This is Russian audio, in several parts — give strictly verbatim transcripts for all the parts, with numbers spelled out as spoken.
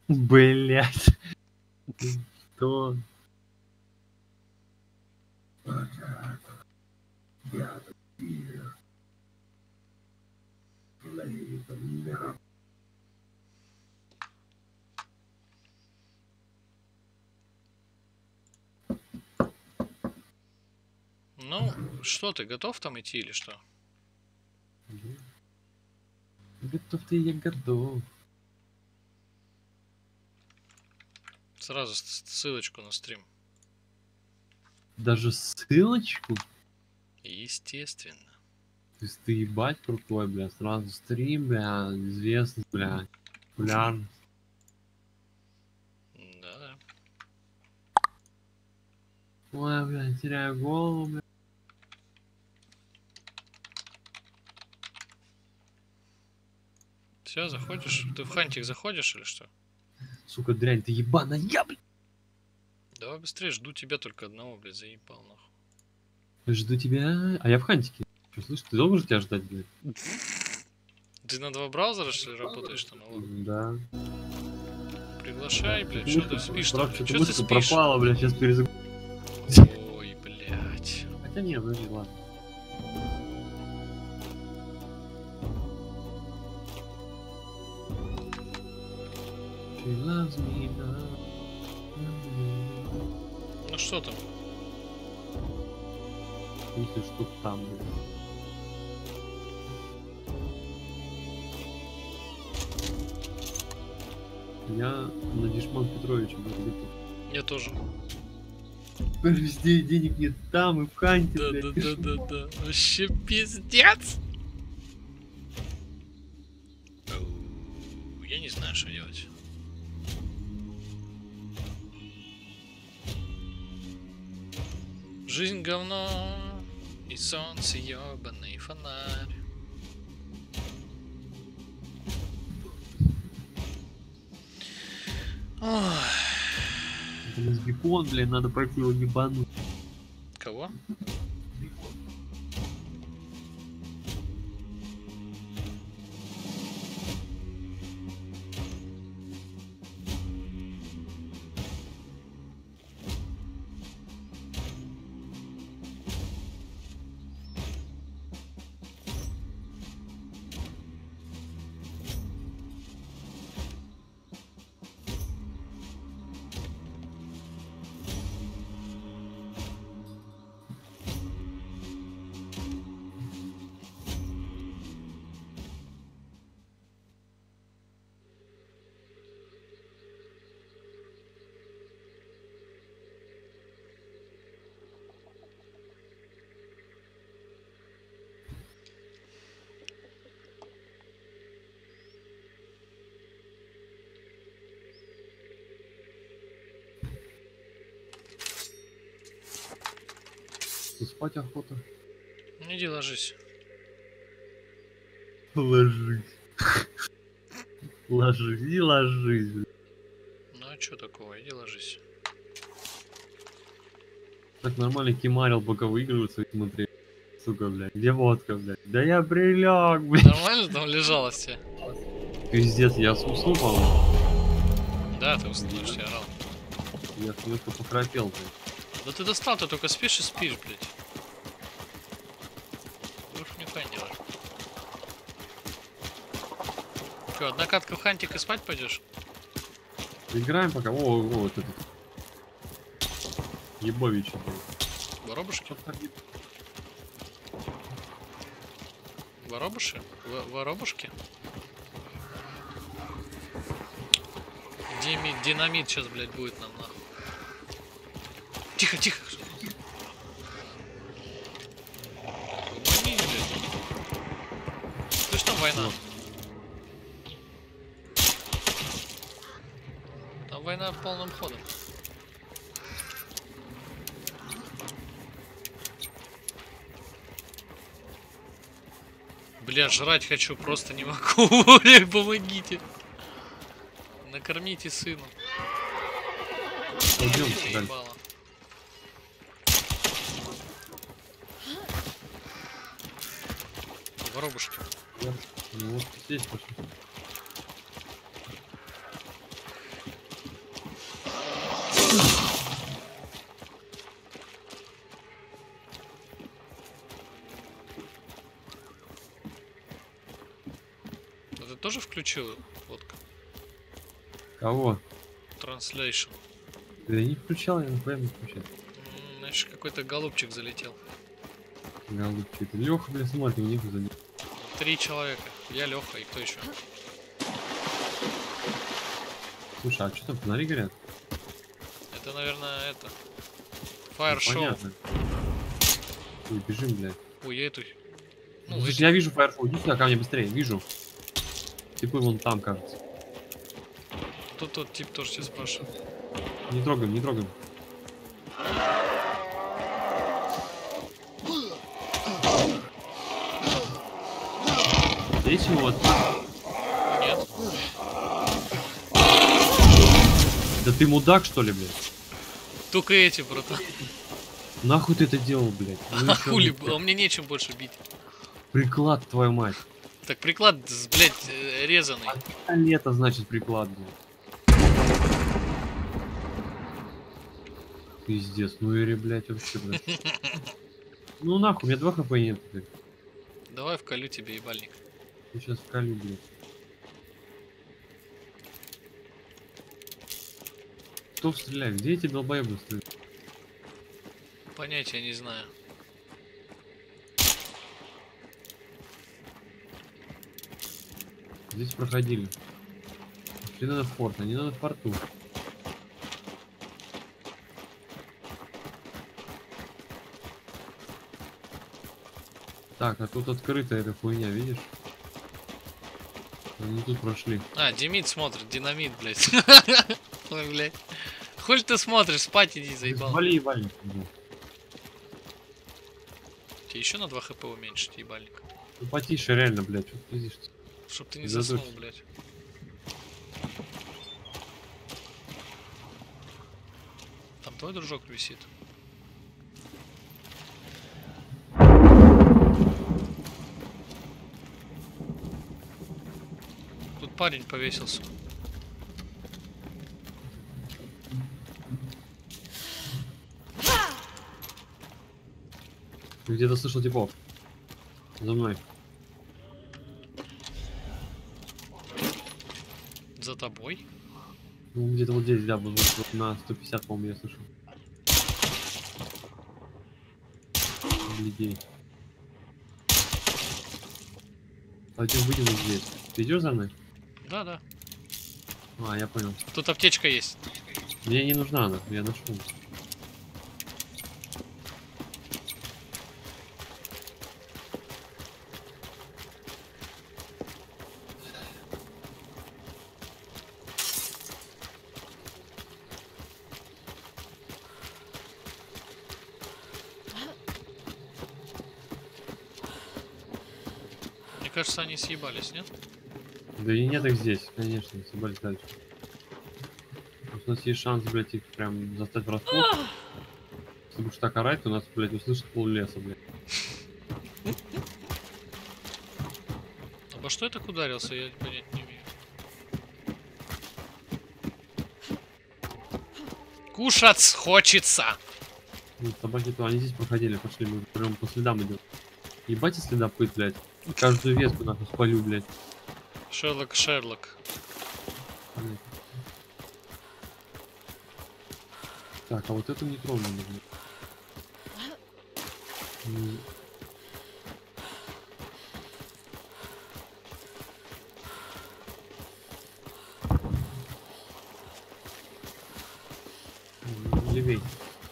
Блять. Что? Ну, что ты, готов там идти или что? Готов ты, я готов. Сразу ссылочку на стрим. Даже ссылочку? Естественно. То есть ты ебать крутой, бля, сразу стрим, бля, известность, бля, популярность. Да-да. Ой, бля, теряю голову, бля. Все, заходишь? Ты в хантик заходишь или что? Сука, дрянь, ты ебаная, бля. Давай быстрее, жду тебя только одного, блядь, заебал нахуй. Жду тебя. А я в хантике. Что, слышь, ты долго же тебя ждать, блядь? Ты на два браузера, что ли, работаешь там? Алло? Да. Приглашай, блядь, что ты спишь там, блядь? Что Что ты мышка спишь? пропала, блядь, сейчас перезагрузить. Ой, блядь. Хотя не, подожди, ладно. She loves me now. Ну что там? Если что там, блядь. Я на Дишман Петровича был готов. Я тоже. Везде денег нет, там и в ханте, Да, блядь. да, ты да, шо? да, да. Вообще пиздец. Оу, я не знаю, что делать. Жизнь говно, и солнце ёбаный фонарь. Ой. Это у нас бекон, блядь, надо пойти его ебануть. Кого? Спать охота. Ну иди ложись. Ложись. Ложись и ложись, блядь. Ну а чё такого, иди ложись. Так нормально кемарил, пока выигрывается, смотри. Сука, блядь, где водка, блядь? Да я прилег, блядь. Нормально там лежалось тебе? Пиздец, я уснул, по-моему. Да, ты уснул, что я орал. Я слегка похрапел, блядь. Да ты достал, ты только спишь и спишь, блядь. Ты уж нихуя не делаешь. Чё, одна катка в хантик и спать пойдешь? Играем пока. О, о, вот этот. Ебович, блядь. Воробушки? Воробуши? В воробушки? Дими динамит сейчас, блядь, будет нам нахуй. Тихо, тихо. Угомонись, блядь. Слышь, там война. Там война полным ходом. Бля, жрать хочу, просто не могу. Блядь, помогите. Накормите сына. Пойдем Ты дальше. ебало. Воробушки. Я... Ну вот здесь пошли. тоже включил фотку? Кого? Translation. Да я не включал, я нахуя не включал. Значит, какой-то голубчик залетел. Голубчик. Леха, блин, смотри, у них за ним. Три человека. Я, Леха, и кто еще? Слушай, а что там фонари горят? Это, наверное, это. Fire Ну, Show. понятно. Ой, бежим, блядь. Ой, я эту. Ну, Слушай, эти- я вижу Fire Show. Иди сюда, ко мне быстрее, вижу. Типа вон там, кажется. Тут тот тип тоже тебя спрашивает. Не трогаем, не трогаем. Здесь вот. Нет. Да ты мудак, что ли, блядь? Только эти, братан. Нахуй ты это делал, блядь? Ну А и чё, хули, блядь? а мне нечем больше бить. Приклад, твою мать. Так приклад, с- блядь, э, резаный. А лето, значит, приклад, блядь. Пиздец, ну и блядь, вообще, блядь. Ну нахуй, у меня два хп нет, блядь. Давай вколю тебе ебальник. Я сейчас вкалю, блядь. Кто стреляет? Где эти долбоебы стреляют? Понятия не знаю. Здесь проходили. Шли надо в форт, а не надо в порту. Так, а тут открытая эта хуйня, видишь? Они тут прошли. А, Демид смотрит, динамит, блядь. Ой, блядь. Хуй ты смотришь, спать иди, заебал. Вали ебальник. Тебе еще на два хп уменьшить, ебальник. Ну потише, реально, блядь, что ты пиздишь? Чтоб ты не Задочь. заснул, блядь. Там твой дружок висит. Тут парень повесился. Ты где-то слышал типов. За мной. За тобой? Ну, где-то вот здесь, да, был вот на сто пятьдесят, по-моему, я слышал. Людей. Пойдем, выйдем вот здесь. Ты идешь за мной? Да, да. А, я понял. Тут аптечка есть. Мне не нужна она, я нашел. Мне кажется, они съебались, нет? Да и нет их здесь, конечно, собрались дальше. У нас есть шанс, блядь, их прям застать врасплох. Если будешь так орать, то нас, блядь, услышит пол леса, блядь. Обо что я так ударился, я понять не имею. Кушать хочется! Ну, собаки, то они здесь проходили, пошли, мы прям по следам идем. Ебать, и следопыт, блядь. Каждую ветку нахуй спалю, блядь. Шерлок, Шерлок. Понятно. Так, а вот это не тронно нужно. Ну, ну, левей.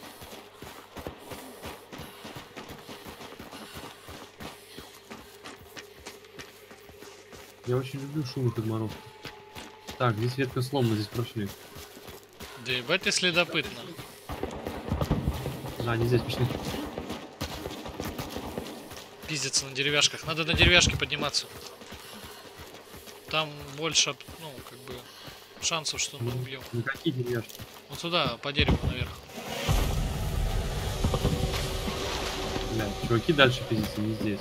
Я очень люблю шум и подморозки. Так, здесь ветка сломана, здесь прошли. Да ебать ты следопыт, на. Да, они здесь пошли. Пиздится на деревяшках. Надо на деревяшки подниматься. Там больше, ну, как бы, шансов, что мы убьем. Никакие деревяшки. Вот сюда, по дереву наверх. Блядь, чуваки дальше пиздятся, не здесь.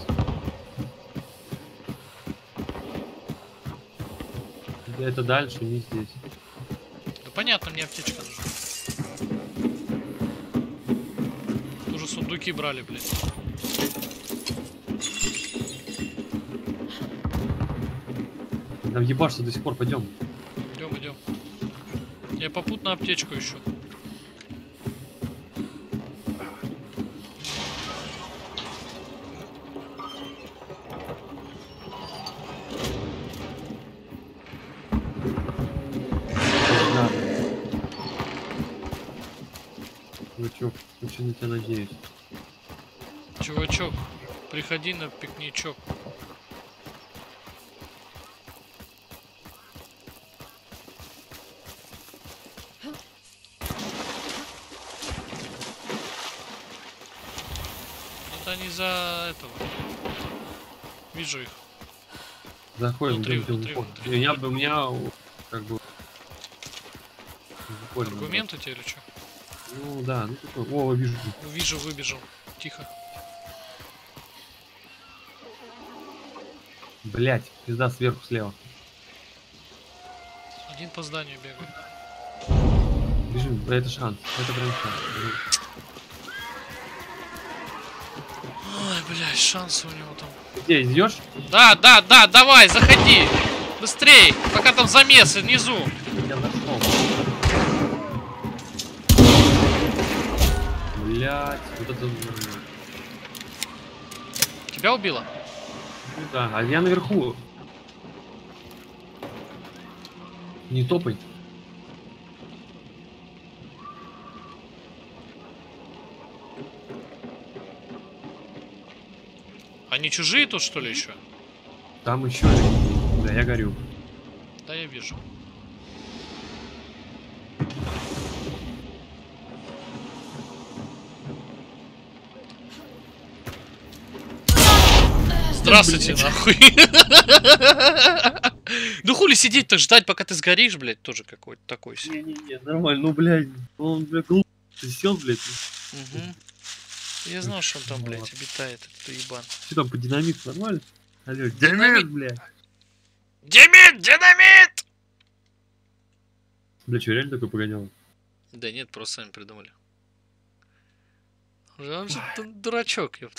Это дальше, не здесь. Да понятно, мне аптечка нужна. Уже сундуки брали, блядь. Там ебашься до сих пор, пойдем. Идем, идем. Я попутно аптечку ищу. Чувачок, очень на тебя надеюсь. Чувачок, приходи на пикничок. Это они за этого. Вижу их. Заходим, Внутри, идем, внутри, идем. внутри. У меня, у меня как бы... Аргумент у тебя или что? Ну да, ну такой. О, вижу. Вижу, выбежал. Тихо. Блять, пизда сверху слева. Один по зданию бегает. Бежим, это шанс. Это прям шанс. Ой, блядь, шансы у него там. Где, идешь? Да, да, да, давай, заходи. Быстрей, пока там замесы внизу. Я зашел. Блять, вот это... Тебя убило? Ну да, а я наверху. Не топай. Они чужие тут, что ли, еще? Там еще. Да, я горю. Да, я вижу. Здравствуйте, нахуй. Ну хули сидеть-то, ждать, пока ты сгоришь, блядь, тоже какой-то такой себе. Не-не-не, нормально, ну, блядь, он, блядь, глупый, ты сел, блядь. Угу. Я знал, что он там, блядь, обитает, этот ебан. Что там, по динамиту нормально? Алло, Динамит! динамит, блядь. Динамит, динамит! Бля, что, реально такой погонял? Да нет, просто сами придумали. Он же дурачок, ёпта.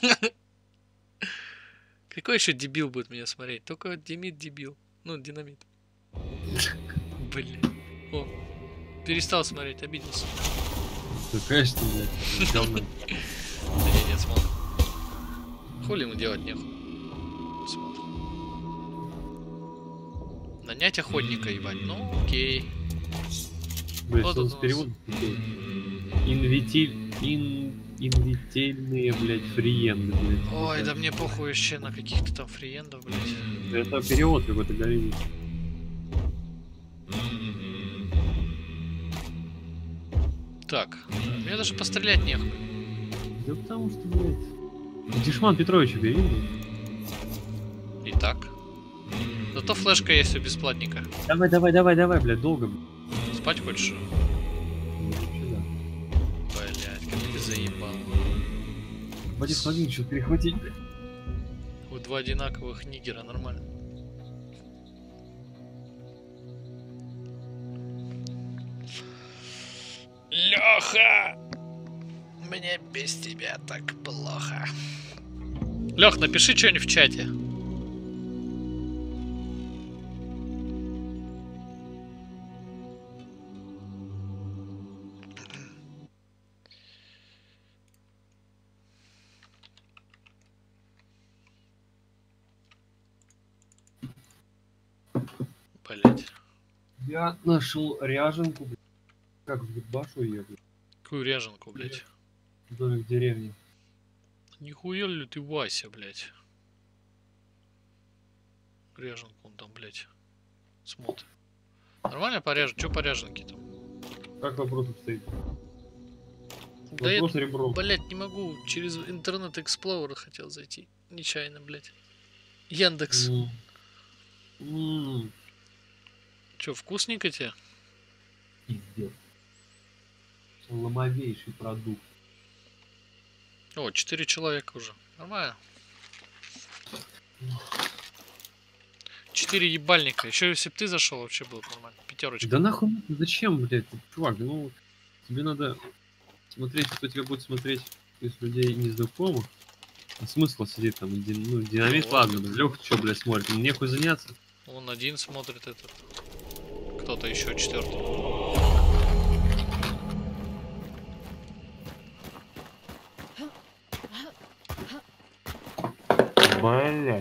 Какой еще дебил будет меня смотреть? Только Демид дебил. Ну, динамит. Блин. О, перестал смотреть, обиделся. Ну, конечно, блядь, говно. Да нет, нет, смотрим. Хули ему делать нехуй. Смотрим. Нанять охотника, ебать. Ну, окей. Блядь, Вот что он он с у переводом? Инвитиль... Ин... Инвитильные, блядь, фриенды, блядь. Ой, да мне похуй вообще на каких-то там фриендов, блядь. Это перевод какой-то горит. Так, мне даже пострелять нехуй. Да потому что, блядь... Дишман Петровича бери, блядь. Итак. Зато флешка есть у бесплатника. Давай, давай, давай, давай, блядь, долго, блядь. Спать хочешь? Сюда. Блядь, как ты заебал. Пойди смоги что-то перехватить, блядь. У два одинаковых нигера, нормально. Леха! Мне без тебя так плохо. Лех, напиши что-нибудь в чате. Блять. Я нашел ряженку, блядь. Как в ебашу ее, блядь. Какую ряженку, блять? Домик в деревне. Нихуя ли ты, Вася, блять? Ряженку он там, блять, смотрит. Нормально поряжен? Че по ряженке там? Как вопрос обстоит? Да я, Вопрос ребром. блять, не могу. Через интернет Explorer хотел зайти. Нечаянно, блять. Яндекс. М. М. Че, вкусненько тебе? Пиздец. Ломовейший продукт. О, четыре человека уже. Нормально. Четыре ебальника. Еще если бы ты зашел, вообще было бы нормально. Пятерочка. Да нахуй, зачем, блядь, чувак, ну, тебе надо смотреть, кто тебя будет смотреть из людей незнакомых. А смысл сидеть там, ди- ну, динамит, Ну, ладно, Леха, что, блядь, смотрит, ему нехуй заняться. Он один смотрит этот. Кто-то еще четвертый. Блять.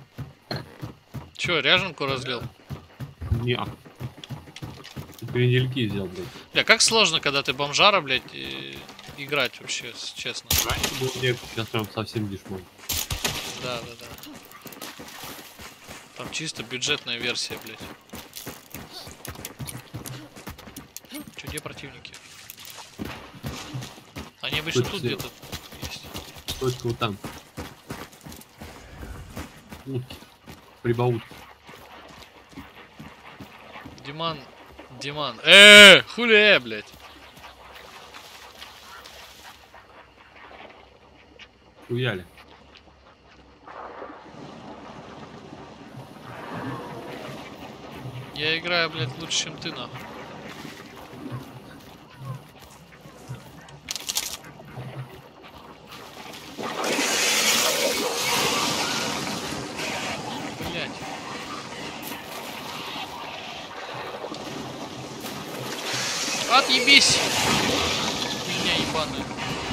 Че, ряженку разлил? Не. Крендельки взял, блядь. Бля, как сложно, когда ты бомжара, блядь, и... играть вообще, честно. Раньше был легче, сейчас прям совсем дешман. Да, да, да. Там чисто бюджетная версия, блядь. Че, где противники? Они обычно Точно. тут где-то есть. Точка вот там. Утки. Прибаутки. Диман, Диман. Эээ, хули, блядь. Хуяли. Я играю, блядь, лучше, чем ты, нахуй. Блядь. Отъебись! Меня ебаная.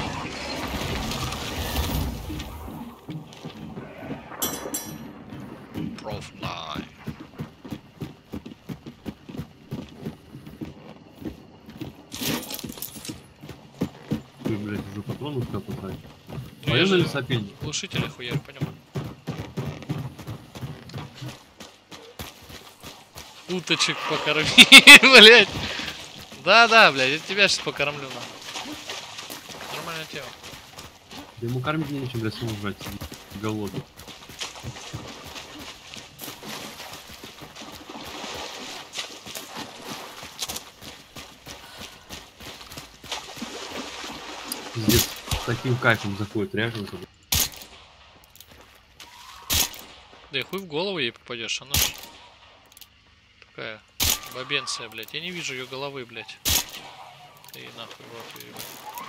Профнай. Ты, блядь, уже патроны успел потратить. Ну, я Пойдем на же лесопильню. глушители хуярь, пойдем. Уточек покорми, блядь. Да-да, блядь, я тебя сейчас покормлю, нахуй. Нормальная тема. Да ему кормить нечем, блядь, сам жрать сидит. Голодный. Здесь с таким кайфом заходит ряженка. Да и хуй в голову ей попадешь, она ж такая бабенция, блядь. Я не вижу ее головы, блядь. И нахуй вот ее.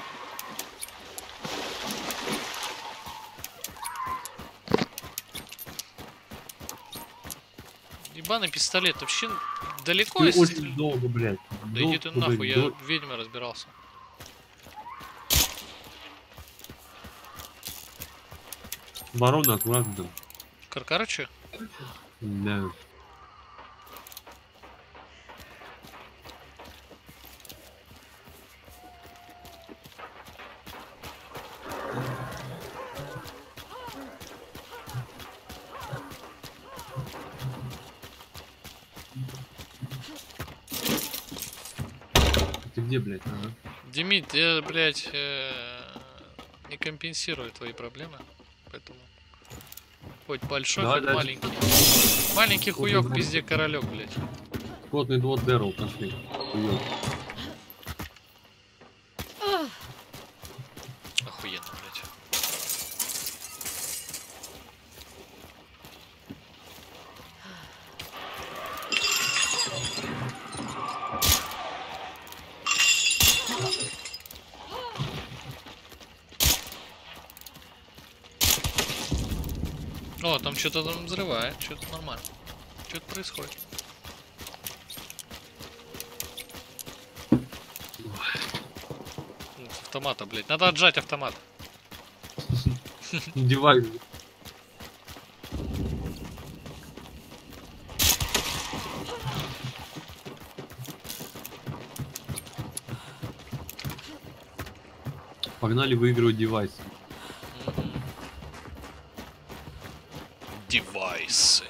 Ебаный пистолет, вообще далеко Ты если... очень долго, блядь. Да иди ты Долго, нахуй, я дол- ведьмой разбирался. Ворона аккуратно там. Каркарыча? Да. Ты где, блядь? Ага. Демид, я, блядь, э, не компенсирую твои проблемы, поэтому хоть большой, Давай хоть дальше. маленький. Маленький хуёк, Ой, пизде королек, блядь. Плотный двор Дэрл, пошли. Хуёв. Охуенно, блядь. О, там что-то там взрывает, что-то нормально. Что-то происходит. Автомата, блядь. Надо отжать автомат. Девайс. Погнали выигрывать девайс. Девайсы.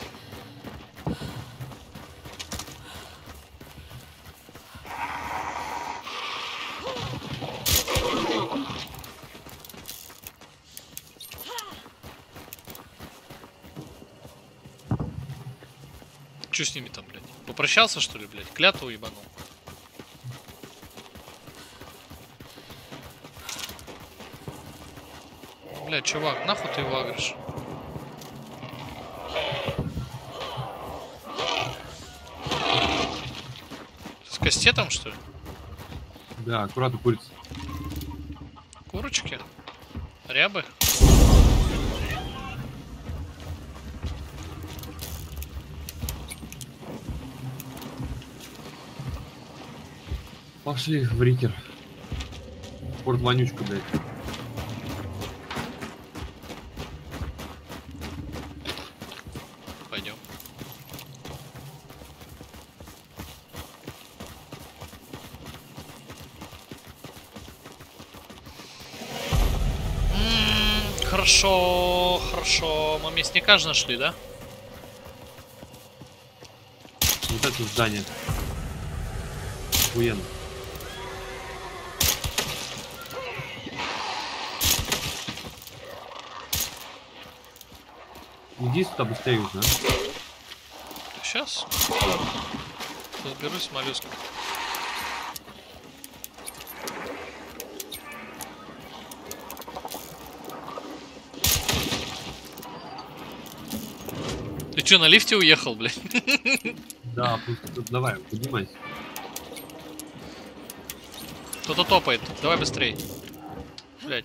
Че с ними там, блядь? Попрощался, что ли, блядь? Клятву ебанул. Блядь, чувак, нахуй ты его агришь? С кастетом, что ли? Да, аккуратно курица. Курочки? Рябы? Пошли в Рикер. Порт вонючка, блядь. Пойдем. М-м, хорошо, хорошо. Мы мясника же нашли, да? Вот это здание. Охуенно. Иди сюда быстрее уже, а? Сейчас. Разберусь с моллюском. Ты чё, на лифте уехал, блядь? Да, просто давай, поднимайся. Кто-то топает. Давай быстрей. Блядь.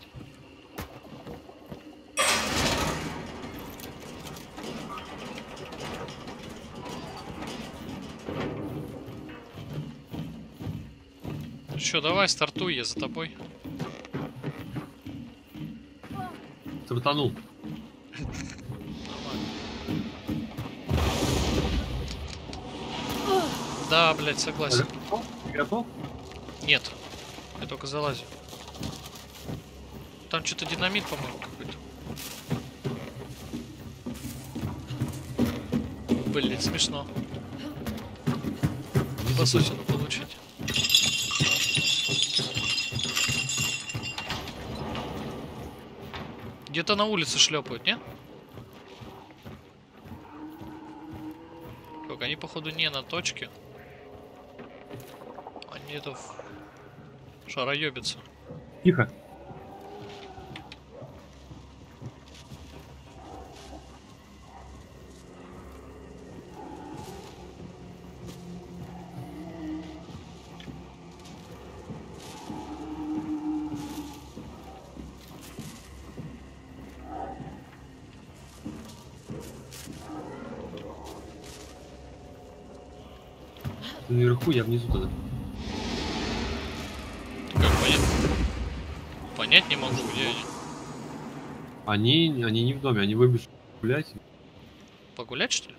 Чё, давай, стартуй, я за тобой. Стартанул. Да, блядь, согласен. Ты готов? Нет. Я только залазю. Там что-то динамит, по-моему, какой-то. Блин, смешно. Пососину получить. Где-то на улице шлепают, не? Как, они, походу, не на точке. Они это шароебятся. Тихо. Ты наверху, я внизу тогда. Как понять? Понять не могу, где они. Они, они не в доме, они выбежали гулять. Погулять, что ли?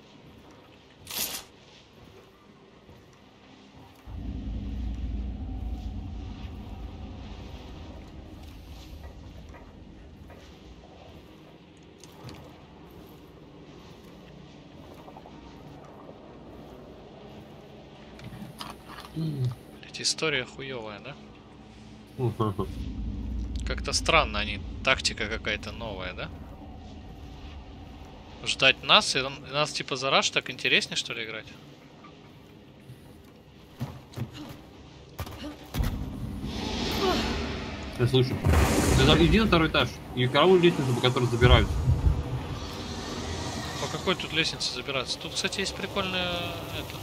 Блять, история хуевая, да? Как-то странно они. Тактика какая-то новая, да? Ждать нас, и нас типа за раш так интереснее, что ли, играть? Я слышу. Ты там иди на второй этаж. И караул лестницу, по которой забираются. По какой тут лестнице забираться? Тут, кстати, есть прикольная это.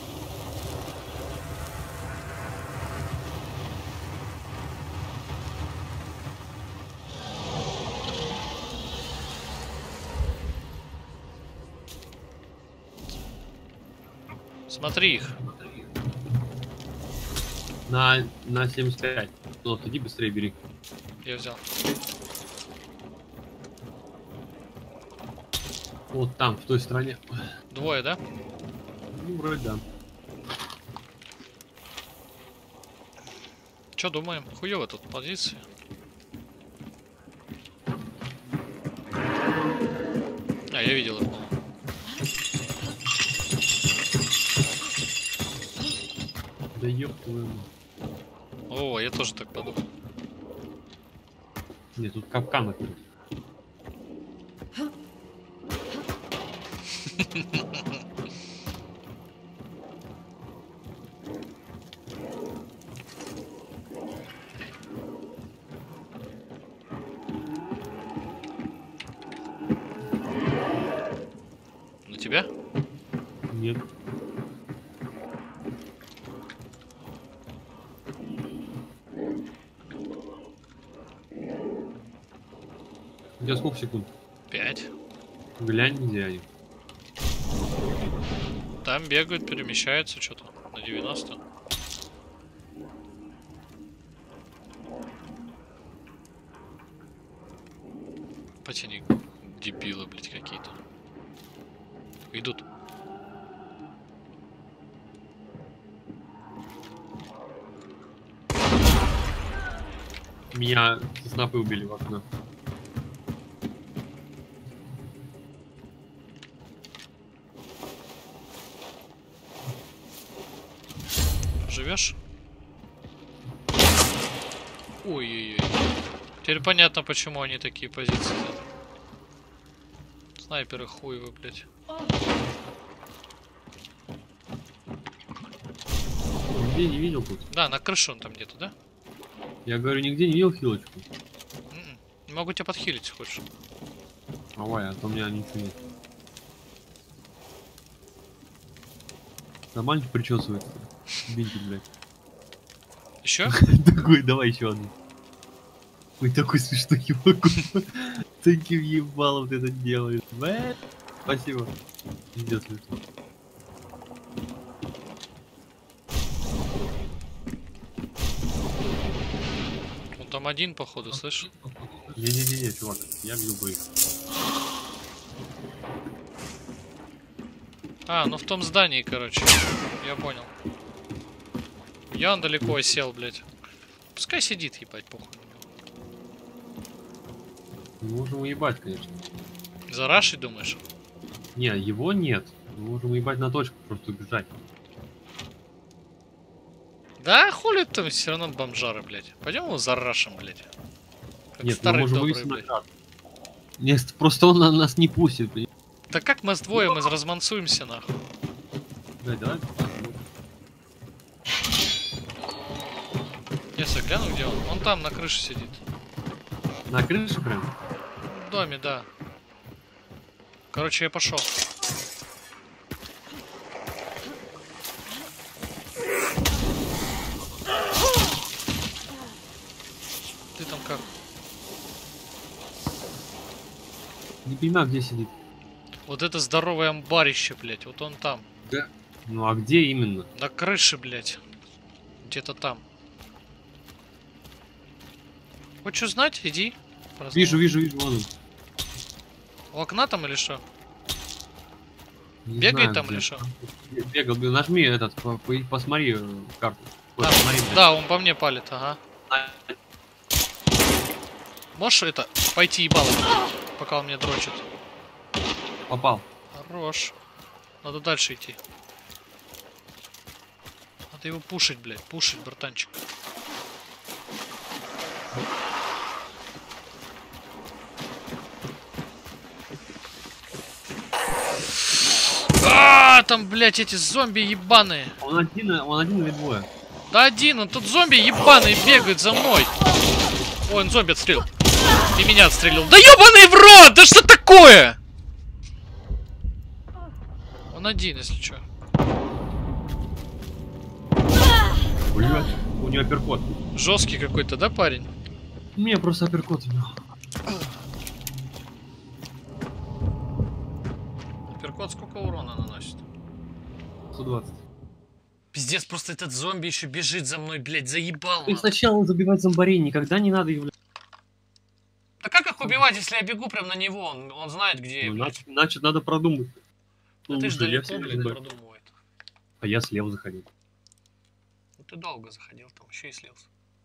Смотри их. На, на семьдесят пять. Вот, иди быстрее бери. Я взял. Вот там, в той стороне. Двое, да? Ну, вроде да. Че думаем? Хуёво тут позиции. А, я видел их. Да ёб твою мать. О, я тоже так подумал. Нет, тут капкан открыт. На тебя? Нет. У тебя сколько секунд? Пять. Глянь, где они. Там бегают, перемещаются что-то на девяносто. блядь, они дебилы, блядь, какие-то. Идут. Меня снапы убили в окно. Живешь? Ой-ой-ой. Теперь понятно, почему они такие позиции. Снайперы хуевы, блядь. Нигде не видел тут. Да, на крыше он там где-то, да? Я говорю, нигде не видел хилочку. М-м. Могу тебя подхилить, если хочешь. Давай, а то у меня ничего нет. Нормально причесывается. Бинтик, блядь. Еще? Такой, давай еще одну. Ой, такой смешной чувак. Таким ебалом ты это делаешь. Спасибо. Пиздец смешно. Он там один, походу, слышишь? Не-не-не, чувак, я видел бы их. А, ну в том здании, короче. Я понял. Я он далеко осел, блядь. Пускай сидит, ебать, похуй. Мы можем уебать, конечно. За Рашей, думаешь? Не, его нет. Мы можем уебать на точку, просто убежать. Да, хули там все равно бомжары, блядь. Пойдем его за Рашем, блядь. Как Нет, мы старый можем добрый, вывести блядь. наград. Нет, просто он на нас не пустит. Блядь. Да как мы с двое, мы размансуемся, нахуй. Да, давай. Если гляну, где он. Он там, на крыше сидит. На крыше прям? В доме, да. Короче, я пошел. Ты там как? Не понимаю, где сидит. Вот это здоровое амбарище, блядь. Вот он там. Да. Ну а где именно? На крыше, блядь. Где-то там. Хочешь знать? Иди. Празднуй. Вижу, вижу, вижу, вон он. У окна там или что? Не Бегает знаю, там где. или что? Бегал, бегал. Нажми этот, по- по- посмотри э, карту. Ой, А, посмотри, блядь. да, он по мне палит, ага. Можешь это пойти ебало, пока он меня дрочит? Попал. Хорош. Надо дальше идти. Надо его пушить, блядь. Пушить, братанчик. А, там, блядь, эти зомби ебаные. Он один, он один или двое? Да один, он тут зомби ебаный бегает за мной. Ой, он зомби отстрелил. И меня отстрелил. Да ебаный в рот! Да что такое? Он один, если что. Блядь, у него апперкот. Жесткий какой-то, да, парень? У меня просто апперкот у него. Апперкот сколько урона наносит? сто двадцать. Пиздец, просто этот зомби еще бежит за мной, блядь, заебал. И сначала забивать зомбарей, никогда не надо его. Да как их убивать, если я бегу прям на него? Он, он знает, где я, Ну, блядь. значит, значит, надо продумать. Да ты ж Слушай, я далеко, всегда блядь, знаю. продумывает. А я слева заходил. Ну ты долго заходил, там еще и слился.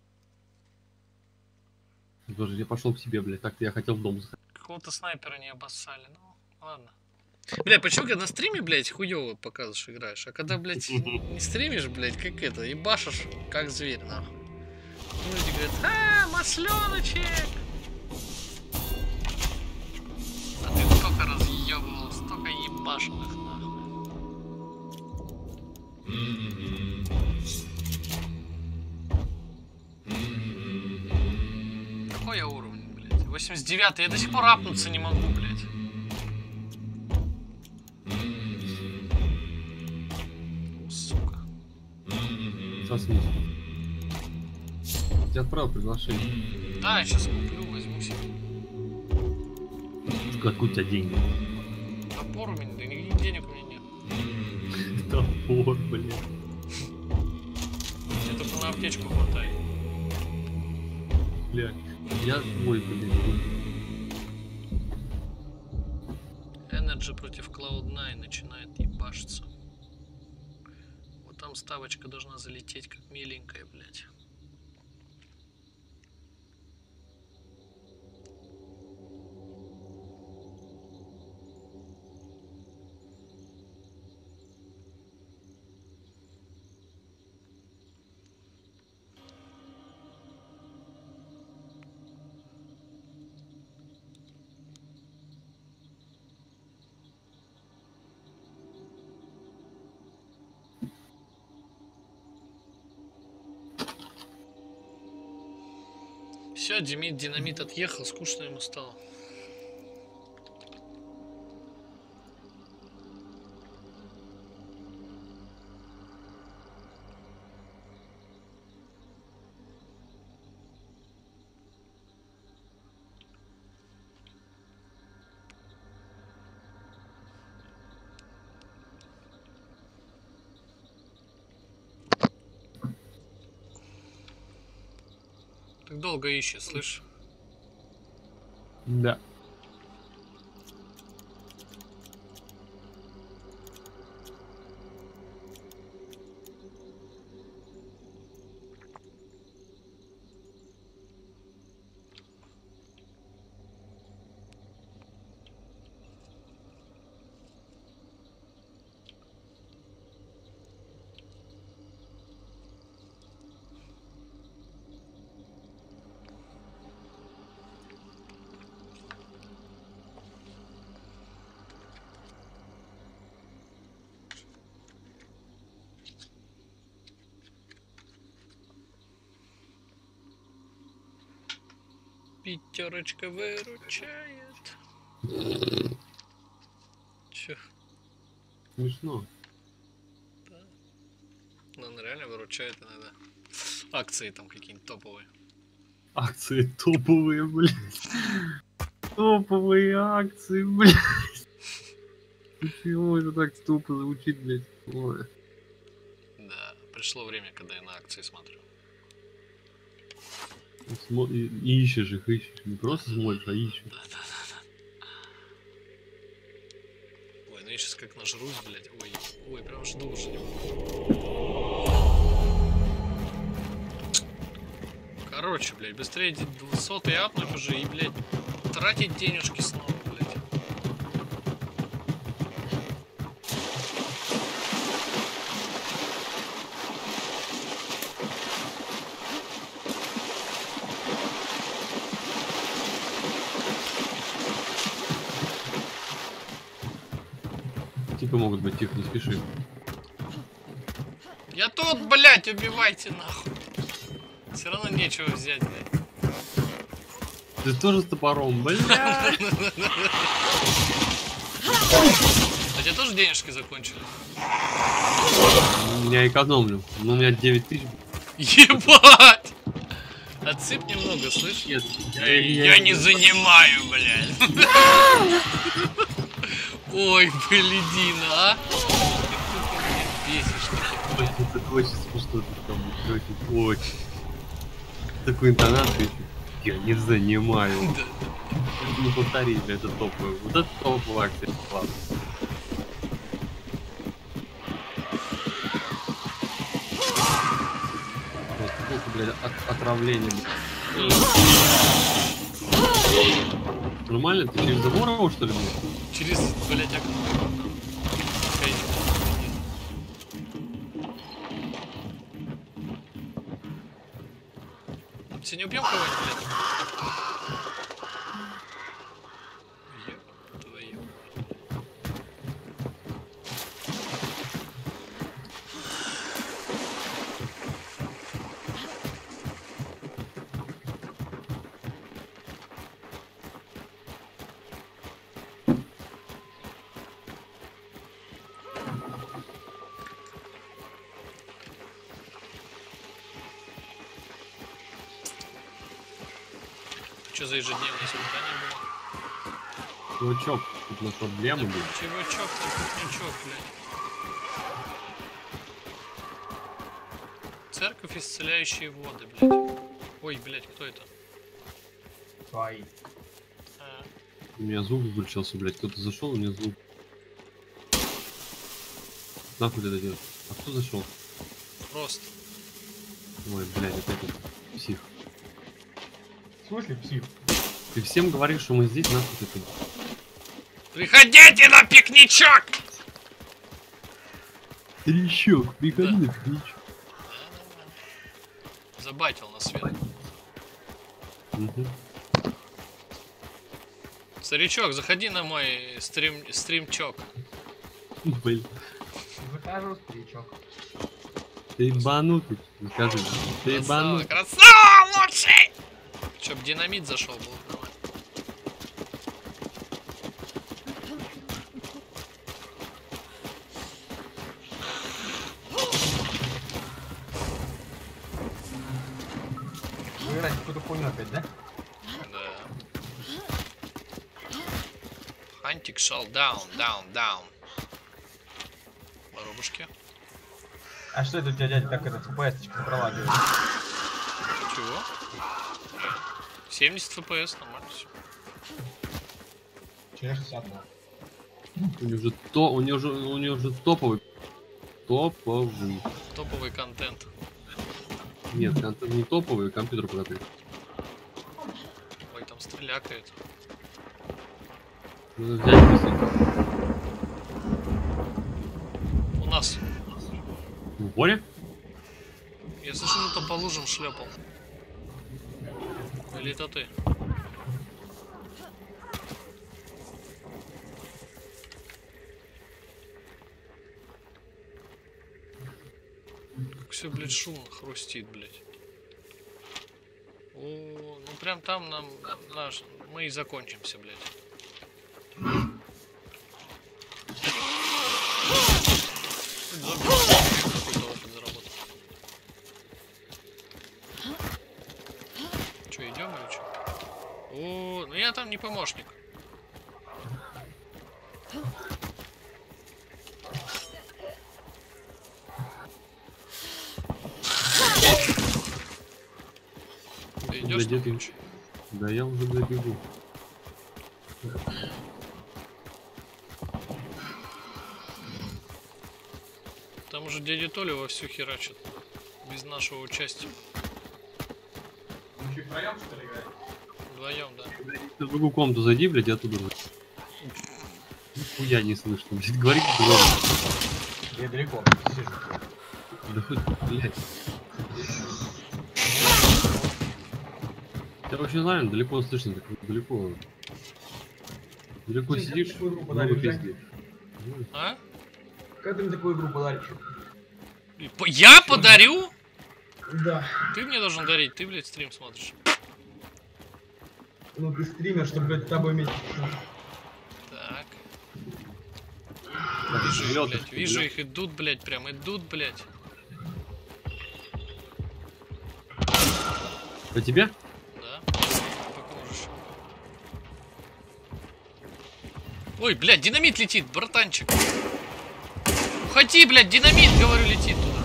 Тоже я пошел к себе, блядь. Так-то я хотел в дом заходить. Какого-то снайпера не обоссали, ну ладно. Бля, почему когда на стриме, блядь, хуёво показываешь, играешь, а когда, блядь, не стримишь, блядь, как это, ебашишь, как зверь, нахуй. И люди говорят, а, масленочек! А ты столько разъебывал, столько ебашил их, нахуй. Какой я уровень, блядь? восемьдесят девятый, я до сих пор апнуться не могу, блядь. Сука. Сосни. Я отправил приглашение. Да, я сейчас куплю, возьму себе. Откуда у тебя деньги? Топор у меня, да никаких денег у меня нет. Топор, блядь. Мне только на аптечку хватает. Блядь. Я твой, блядь. Эджи против клауд найн начинает ебашиться. Вот там ставочка должна залететь как миленькая, блядь. Все, Димит, динамит отъехал, скучно ему стало. Так долго ищет, слышь? Да. Пятерочка выручает. Чё? Смешно. Да. Ну, он реально выручает иногда. Акции там какие-нибудь топовые. Акции топовые, блядь. Топовые акции, блядь. Почему это так тупо звучит, блядь? Ой. Да, пришло время, когда я на акции смотрю. Смо... И, и ищешь их, ищешь. Не просто смотришь, а ищешь. Да, да, да, да. Ой, ну я сейчас как нажрусь, блядь. Ой, ой, прям аж душу не могу. Короче, блядь, быстрее двухсотый апнуть уже и, блядь, тратить денежки снова, блядь. Типа могут быть, тихо, не спеши. Я тут, блядь, убивайте нахуй. Все равно нечего взять, блядь. Ты тоже с топором, блядь. А тебе тоже денежки закончились? Я экономлю. Ну, у меня девять тысяч. Ебать! Отсыпь немного, слышь? Нет, я, я не занимаю, блядь. Ой, блядина, а? Ты бесишь таки. Это очень смешно, ты там очень, очень. Такую интонацию. Я не занимаю. Это не повторить, это топовый. Вот это топовая акция. Ладно. Вот, сколько, блядь, от, отравление. Нормально? Ты через забор его, что ли, блядь? Через, блядь, окно. Все не убьем кого-нибудь, блядь? Еб твою. Что за ежедневное испытание было? Чувачок, тут у нас проблемы были. Чувачок, крупнячок, блядь. Церковь, исцеляющие воды, блядь. Ой, блядь, кто это? Твои. А, У меня звук выключился, блядь. Кто-то зашел, у меня звук. Нахуй ты это делаешь? А кто зашел? Просто. Ой, блядь, опять этот псих. В смысле псих? Ты всем говоришь, что мы здесь, нахуй ты тут. Приходите на пикничок! Трещок, приходи на пикничок. Забайтил на свет. Угу. Старичок, заходи на мой стрим, стримчок. Блин. Захожу, старичок. Ты ебанутый, скажи. Ты Красава, ебанутый. красава, лучший! Чтоб динамит зашел был. Вы играете какую-то хуйню опять, да? Да. Хантик шел даун, даун, даун. Воробушки. А что это у тебя, дядя, так этот эф пи эс-очка пролагивает? Чего? семьдесят эф пи эс, нормально все. Через шестьдесят два. У него же то, у него же, у него же топовый. Топовый. Топовый контент. Нет, контент не топовый, компьютер продает. Ой, там стрелякает. Надо взять быстренько. У нас. В море? Я слышу, кто по лужам шлепал. Или это ты? Как все, блядь, шумно хрустит, блядь. О, ну прям там нам наш, мы и закончимся, блядь. Какой-то опыт заработал. Че, идем или что? О, ну я там не помощник. Ты идешь? Где ты? Да я уже добегу. Там уже дядя Толя вовсю херачит. Без нашего участия. Мы еще втроем, что ли, играем? Вдвоем, да. Ты в другую комнату зайди, блядь, я оттуда. Нихуя не слышно, блядь, говорит громко. Я далеко сижу. Да хоть, блядь. Я вообще знаю, далеко слышно, так далеко. Далеко Ты сидишь, такую игру много подаришь, да? пиздишь. Ну, А? Как ты мне такую игру подаришь? И по- Я подарю? Да. Ты мне должен дарить, ты, блядь, стрим смотришь. Ну ты стример, чтобы, блядь, с тобой иметь. Так. так, Вижу их, вперёд, блядь, вперёд. вижу их, идут, блядь, прям идут, блядь. По тебе? Да. Покажешь. Ой, блядь, динамит летит, братанчик. Уходи, блядь, динамит, говорю, летит туда.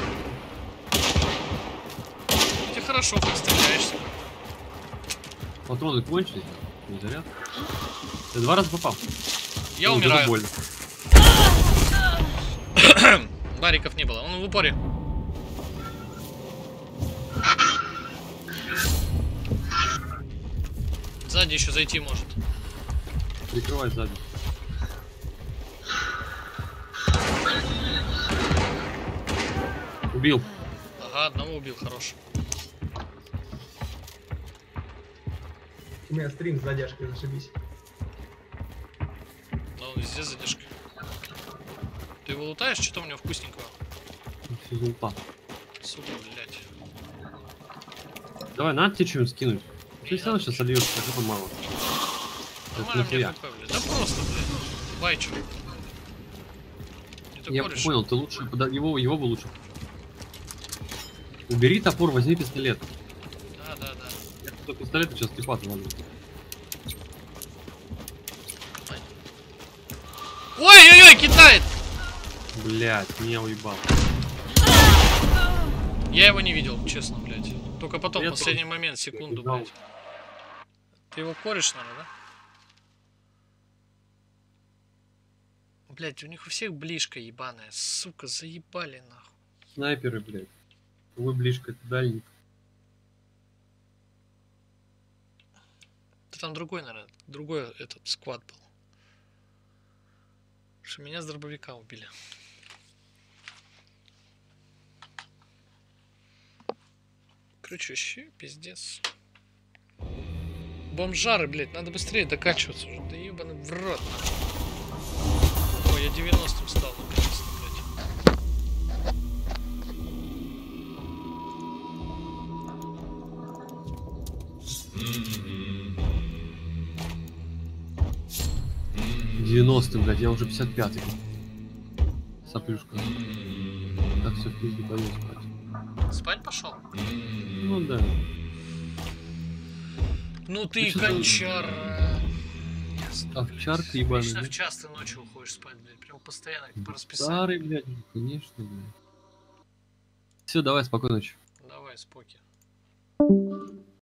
Ты хорошо хоть стреляешься. Патроны кончились? Не заряд? Я два раза попал. Я О, вот это умираю. больно. Бариков не было, он в упоре. Сзади еще зайти может. Прикрывай сзади. Убил. Ага, одного убил, хорош. У меня стрим с задержкой, зашибись. Но он везде задержка. Ты его лутаешь, что-то у него вкусненького? Все золота. Сука, блядь. Давай, надо тебе что-нибудь скинуть. Ты Не все равно надо. сейчас сольешь, так это мало. Нормально мне нихуя. ФП, блядь. Да просто, блядь. Байчу. Не Я такой решил. понял, ты лучше, пода- его, его бы лучше. Убери топор, возьми пистолет. Да, да, да. Я тут пистолет сейчас типа ладно. Ой-ой-ой, кидает! Блять, меня уебал. Я его не видел, честно, блядь. Только потом, Я в последний тоже. момент, секунду, Убегал. блядь. Ты его корешь, наверное, да? блядь, у них у всех ближка ебаная, сука, заебали нахуй. Снайперы, блядь. Вы ближко, это дальник. Да там другой, наверное, другой этот сквад был. Что меня с дробовика убили. Короче, вообще пиздец. Бомжары, блядь, надо быстрее докачиваться уже. Да ебаный в рот. Ой, я девяностым стал, наконец-то, девяностый, блядь, я уже пятьдесят пятый. Соплюшка. Так все в пизде, пойдем спать. Спать пошел? Ну да. Ну ты что-то- кончара. Овчарка ебаная. Вечно да? в час ты ночью уходишь спать, блядь. Прям постоянно, по расписанию. Старый, блядь, конечно, блядь. Все, давай, спокойной ночи. Давай, споки.